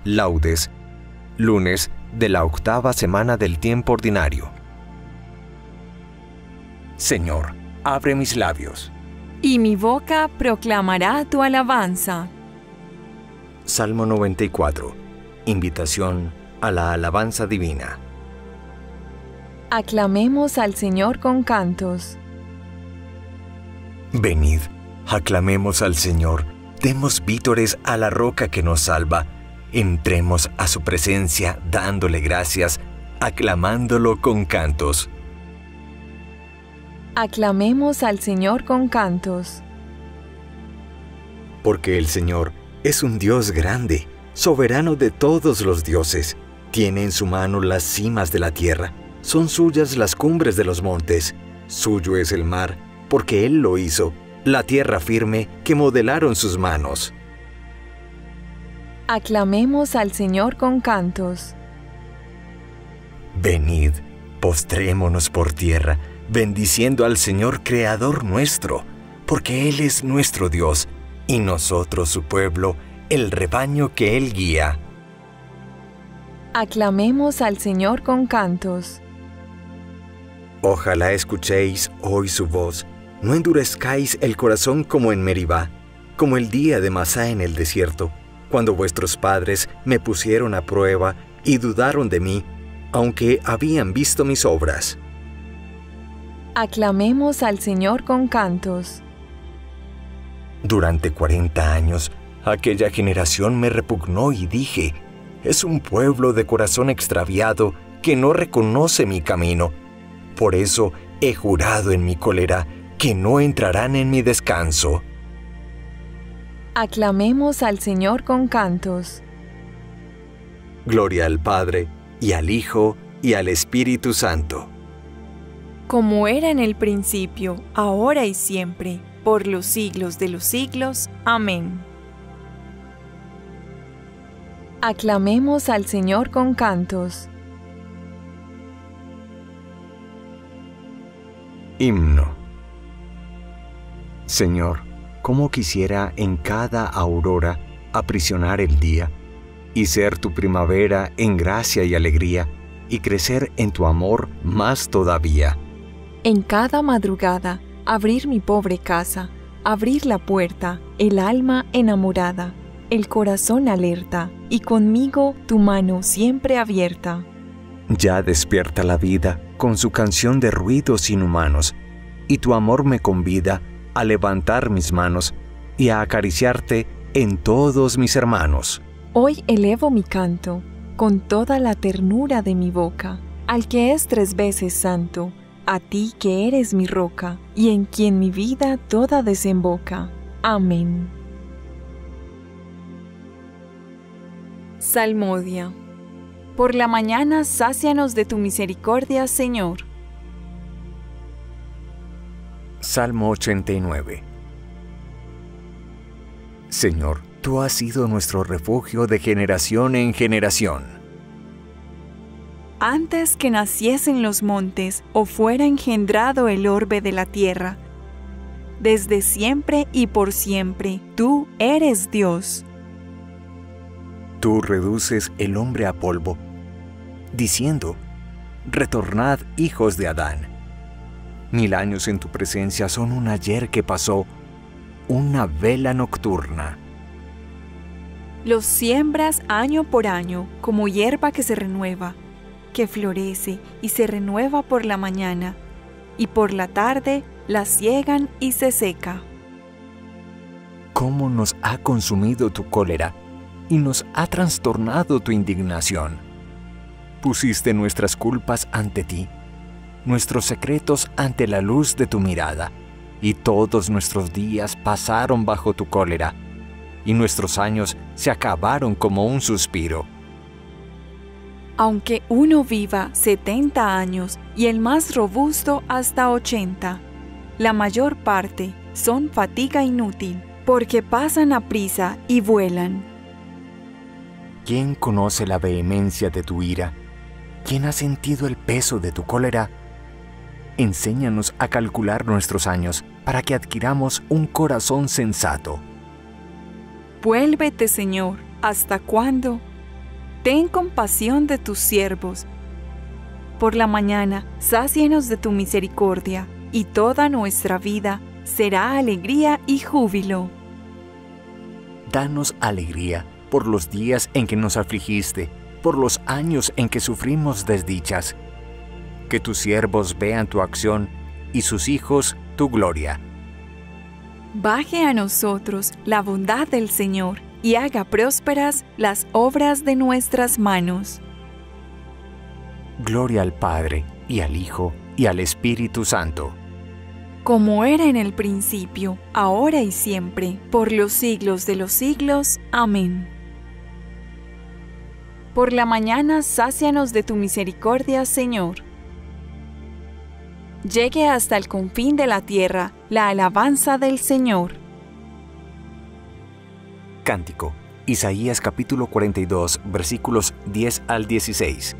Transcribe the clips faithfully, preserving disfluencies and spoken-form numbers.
Laudes, lunes de la octava semana del tiempo ordinario. Señor, abre mis labios. Y mi boca proclamará tu alabanza. Salmo noventa y cuatro. Invitación a la alabanza divina. Aclamemos al Señor con cantos. Venid, aclamemos al Señor, demos vítores a la roca que nos salva, entremos a su presencia dándole gracias, aclamándolo con cantos. Aclamemos al Señor con cantos. Porque el Señor es un Dios grande, soberano de todos los dioses. Tiene en su mano las cimas de la tierra, son suyas las cumbres de los montes. Suyo es el mar, porque Él lo hizo, la tierra firme que modelaron sus manos. Aclamemos al Señor con cantos. Venid, postrémonos por tierra, bendiciendo al Señor Creador nuestro, porque Él es nuestro Dios, y nosotros su pueblo, el rebaño que Él guía. Aclamemos al Señor con cantos. Ojalá escuchéis hoy su voz, no endurezcáis el corazón como en Meribá, como el día de Masá en el desierto, cuando vuestros padres me pusieron a prueba y dudaron de mí, aunque habían visto mis obras. Aclamemos al Señor con cantos. Durante cuarenta años, aquella generación me repugnó y dije, es un pueblo de corazón extraviado que no reconoce mi camino. Por eso he jurado en mi cólera que no entrarán en mi descanso. Aclamemos al Señor con cantos. Gloria al Padre, y al Hijo, y al Espíritu Santo. Como era en el principio, ahora y siempre, por los siglos de los siglos. Amén. Aclamemos al Señor con cantos. Himno. Señor, cómo quisiera en cada aurora aprisionar el día, y ser tu primavera en gracia y alegría, y crecer en tu amor más todavía. En cada madrugada, abrir mi pobre casa, abrir la puerta, el alma enamorada, el corazón alerta, y conmigo tu mano siempre abierta. Ya despierta la vida con su canción de ruidos inhumanos, y tu amor me convida a levantar mis manos y a acariciarte en todos mis hermanos. Hoy elevo mi canto, con toda la ternura de mi boca, al que es tres veces santo, a ti que eres mi roca, y en quien mi vida toda desemboca. Amén. Salmodia. Por la mañana sácianos de tu misericordia, Señor. Salmo ochenta y nueve. Señor, tú has sido nuestro refugio de generación en generación. Antes que naciesen los montes o fuera engendrado el orbe de la tierra, desde siempre y por siempre, tú eres Dios. Tú reduces el hombre a polvo, diciendo, retornad, hijos de Adán. Mil años en tu presencia son un ayer que pasó, una vela nocturna. Los siembras año por año, como hierba que se renueva, que florece y se renueva por la mañana, y por la tarde la siegan y se seca. ¿Cómo nos ha consumido tu cólera y nos ha trastornado tu indignación? Pusiste nuestras culpas ante ti, nuestros secretos ante la luz de tu mirada, y todos nuestros días pasaron bajo tu cólera, y nuestros años se acabaron como un suspiro. Aunque uno viva setenta años y el más robusto hasta ochenta, la mayor parte son fatiga inútil, porque pasan aprisa y vuelan. ¿Quién conoce la vehemencia de tu ira? ¿Quién ha sentido el peso de tu cólera? Enséñanos a calcular nuestros años para que adquiramos un corazón sensato. Vuélvete, Señor, ¿hasta cuándo? ten compasión de tus siervos. Por la mañana, sácianos de tu misericordia, y toda nuestra vida será alegría y júbilo. Danos alegría por los días en que nos afligiste, por los años en que sufrimos desdichas. Que tus siervos vean tu acción y sus hijos tu gloria. Baje a nosotros la bondad del Señor y haga prósperas las obras de nuestras manos. Gloria al Padre, y al Hijo, y al Espíritu Santo. Como era en el principio, ahora y siempre, por los siglos de los siglos. Amén. Por la mañana, sácianos de tu misericordia, Señor. Llegue hasta el confín de la tierra la alabanza del Señor. Cántico, Isaías capítulo cuarenta y dos, versículos diez al dieciséis.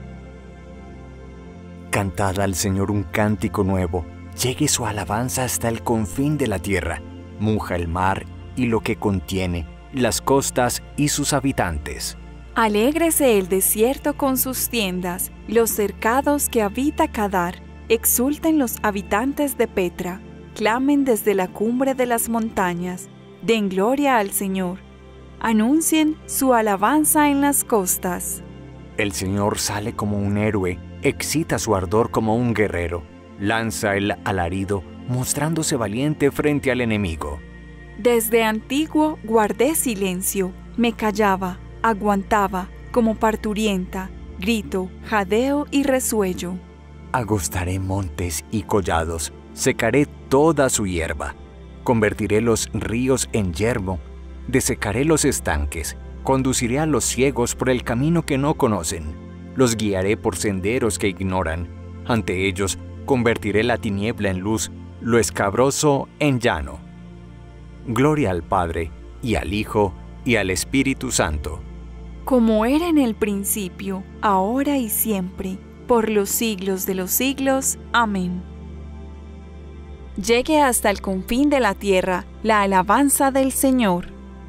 Cantad al Señor un cántico nuevo, llegue su alabanza hasta el confín de la tierra, muja el mar y lo que contiene, las costas y sus habitantes. Alégrese el desierto con sus tiendas, los cercados que habita Kedar, exulten los habitantes de Petra, clamen desde la cumbre de las montañas, den gloria al Señor, anuncien su alabanza en las costas. El Señor sale como un héroe, excita su ardor como un guerrero, lanza el alarido, mostrándose valiente frente al enemigo. Desde antiguo guardé silencio, me callaba, aguantaba, como parturienta, grito, jadeo y resuello. Agostaré montes y collados, secaré toda su hierba, convertiré los ríos en yermo, desecaré los estanques, conduciré a los ciegos por el camino que no conocen, los guiaré por senderos que ignoran, ante ellos convertiré la tiniebla en luz, lo escabroso en llano. Gloria al Padre, y al Hijo, y al Espíritu Santo. Como era en el principio, ahora y siempre, por los siglos de los siglos. Amén. Llegue hasta el confín de la tierra la alabanza del Señor.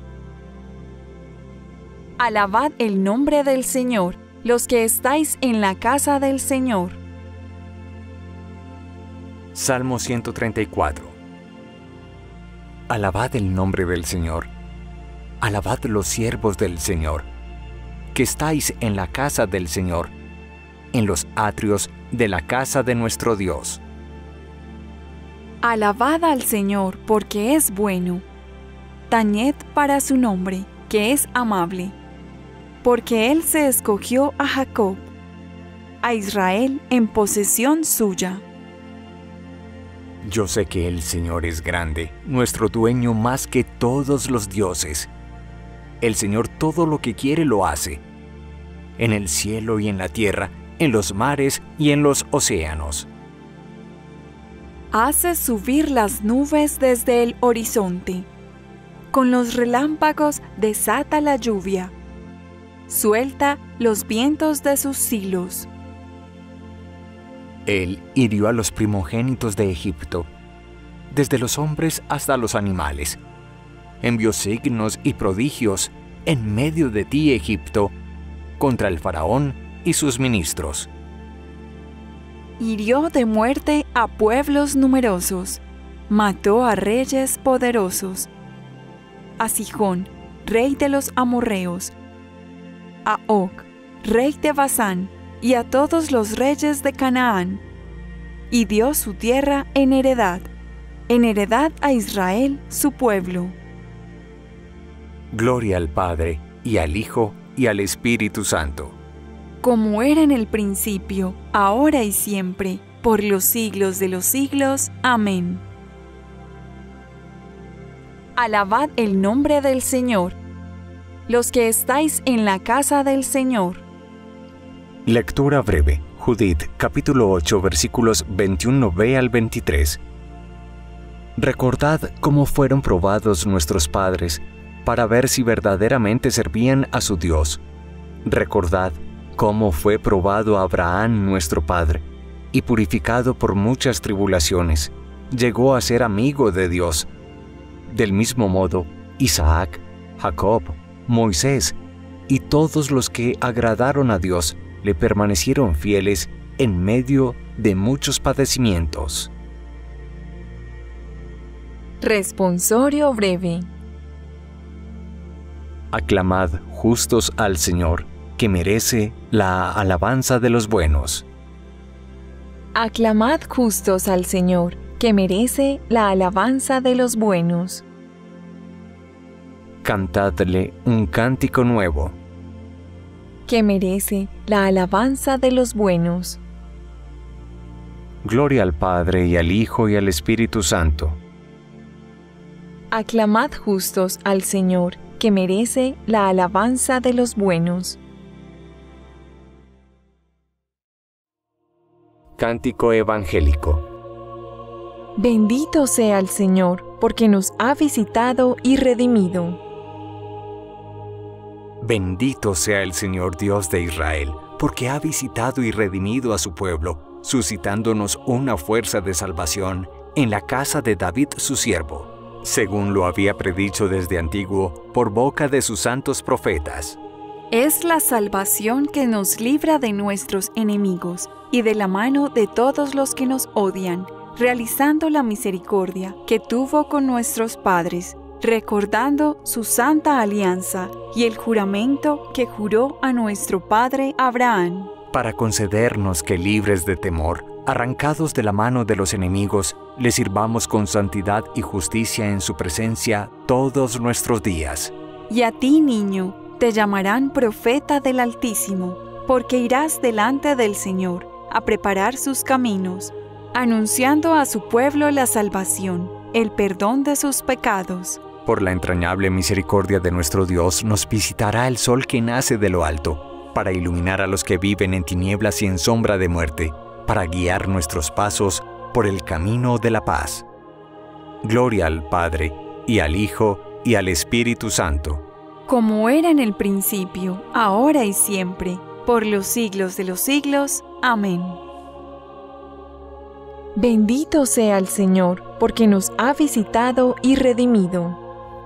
Alabad el nombre del Señor, los que estáis en la casa del Señor. Salmo ciento treinta y cuatro. Alabad el nombre del Señor. Alabad los siervos del Señor, que estáis en la casa del Señor, en los atrios de la casa de nuestro Dios. Alabad al Señor, porque es bueno. Tañed para su nombre, que es amable. Porque Él se escogió a Jacob, a Israel en posesión suya. Yo sé que el Señor es grande, nuestro dueño más que todos los dioses. El Señor todo lo que quiere lo hace, en el cielo y en la tierra, en los mares y en los océanos. Hace subir las nubes desde el horizonte. Con los relámpagos desata la lluvia. Suelta los vientos de sus silos. Él hirió a los primogénitos de Egipto, desde los hombres hasta los animales. Envió signos y prodigios en medio de ti, Egipto, contra el faraón y sus ministros. Hirió de muerte a pueblos numerosos, mató a reyes poderosos, a Sihón, rey de los amorreos, a Og, rey de Basán, y a todos los reyes de Canaán, y dio su tierra en heredad, en heredad a Israel su pueblo. Gloria al Padre, y al Hijo, y al Espíritu Santo. Como era en el principio, ahora y siempre, por los siglos de los siglos. Amén. Alabad el nombre del Señor, los que estáis en la casa del Señor. Lectura breve. Judith, capítulo ocho, versículos veintiuno b al veintitrés. Recordad cómo fueron probados nuestros padres, para ver si verdaderamente servían a su Dios. Recordad cómo fue probado Abraham nuestro padre, y purificado por muchas tribulaciones, llegó a ser amigo de Dios. Del mismo modo, Isaac, Jacob, Moisés y todos los que agradaron a Dios le permanecieron fieles en medio de muchos padecimientos. Responsorio breve. Aclamad justos al Señor, que merece la alabanza de los buenos. Aclamad justos al Señor, que merece la alabanza de los buenos. Cantadle un cántico nuevo, que merece la alabanza de los buenos. Gloria al Padre y al Hijo y al Espíritu Santo. Aclamad justos al Señor, que merece la alabanza de los buenos. Cántico evangélico. Bendito sea el Señor, porque nos ha visitado y redimido. Bendito sea el Señor Dios de Israel, porque ha visitado y redimido a su pueblo, suscitándonos una fuerza de salvación en la casa de David su siervo, según lo había predicho desde antiguo por boca de sus santos profetas. Es la salvación que nos libra de nuestros enemigos y de la mano de todos los que nos odian, realizando la misericordia que tuvo con nuestros padres, recordando su santa alianza y el juramento que juró a nuestro padre Abraham, para concedernos que, libres de temor, arrancados de la mano de los enemigos, le sirvamos con santidad y justicia en su presencia todos nuestros días. Y a ti, niño, te llamarán profeta del Altísimo, porque irás delante del Señor a preparar sus caminos, anunciando a su pueblo la salvación, el perdón de sus pecados. Por la entrañable misericordia de nuestro Dios nos visitará el sol que nace de lo alto, para iluminar a los que viven en tinieblas y en sombra de muerte, para guiar nuestros pasos por el camino de la paz. Gloria al Padre, y al Hijo, y al Espíritu Santo. Como era en el principio, ahora y siempre, por los siglos de los siglos. Amén. Bendito sea el Señor, porque nos ha visitado y redimido.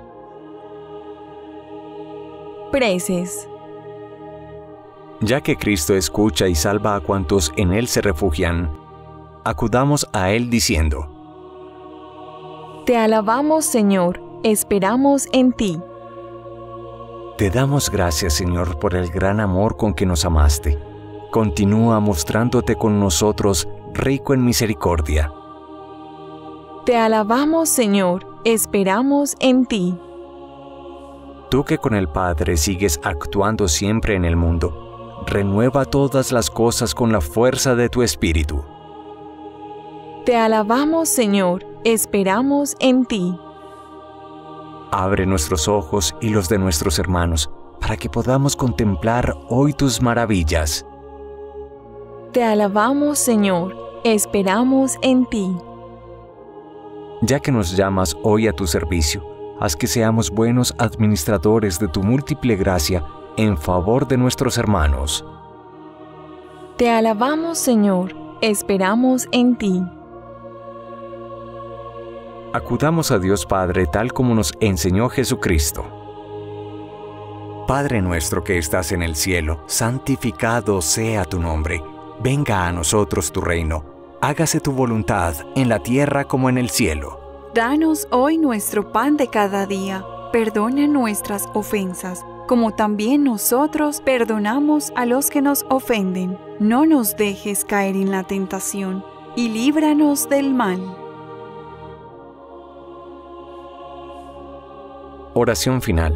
Preces. Ya que Cristo escucha y salva a cuantos en Él se refugian, acudamos a Él diciendo: Te alabamos, Señor, esperamos en ti. Te damos gracias, Señor, por el gran amor con que nos amaste. Continúa mostrándote con nosotros, rico en misericordia. Te alabamos, Señor, esperamos en ti. Tú que con el Padre sigues actuando siempre en el mundo, renueva todas las cosas con la fuerza de tu Espíritu. Te alabamos, Señor, esperamos en ti. Abre nuestros ojos y los de nuestros hermanos, para que podamos contemplar hoy tus maravillas. Te alabamos, Señor, esperamos en ti. Ya que nos llamas hoy a tu servicio, haz que seamos buenos administradores de tu múltiple gracia en favor de nuestros hermanos. Te alabamos, Señor, esperamos en ti. Acudamos a Dios Padre tal como nos enseñó Jesucristo. Padre nuestro que estás en el cielo, santificado sea tu nombre. Venga a nosotros tu reino. Hágase tu voluntad en la tierra como en el cielo. Danos hoy nuestro pan de cada día. Perdona nuestras ofensas, como también nosotros perdonamos a los que nos ofenden. No nos dejes caer en la tentación, y líbranos del mal. Oración final.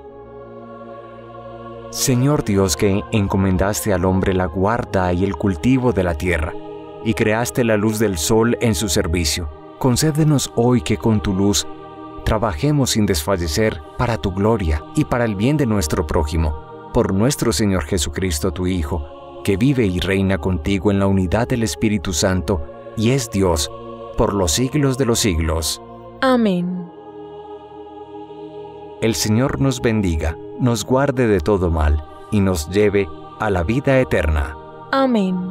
Señor Dios, que encomendaste al hombre la guarda y el cultivo de la tierra, y creaste la luz del sol en su servicio, concédenos hoy que con tu luz trabajemos sin desfallecer para tu gloria y para el bien de nuestro prójimo, por nuestro Señor Jesucristo, tu Hijo, que vive y reina contigo en la unidad del Espíritu Santo, y es Dios, por los siglos de los siglos. Amén. El Señor nos bendiga, nos guarde de todo mal, y nos lleve a la vida eterna. Amén.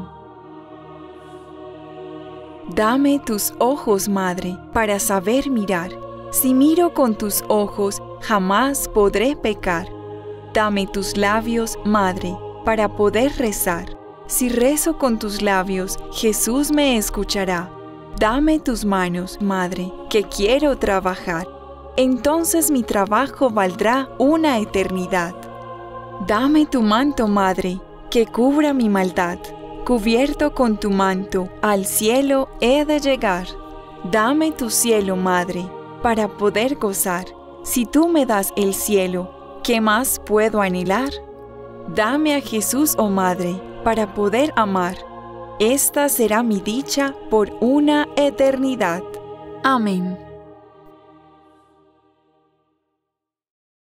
Dame tus ojos, Madre, para saber mirar. Si miro con tus ojos, jamás podré pecar. Dame tus labios, Madre, para poder rezar. Si rezo con tus labios, Jesús me escuchará. Dame tus manos, Madre, que quiero trabajar. Entonces mi trabajo valdrá una eternidad. Dame tu manto, Madre, que cubra mi maldad. Cubierto con tu manto, al cielo he de llegar. Dame tu cielo, Madre, para poder gozar. Si tú me das el cielo, ¿qué más puedo anhelar? Dame a Jesús, oh Madre, para poder amar. Esta será mi dicha por una eternidad. Amén.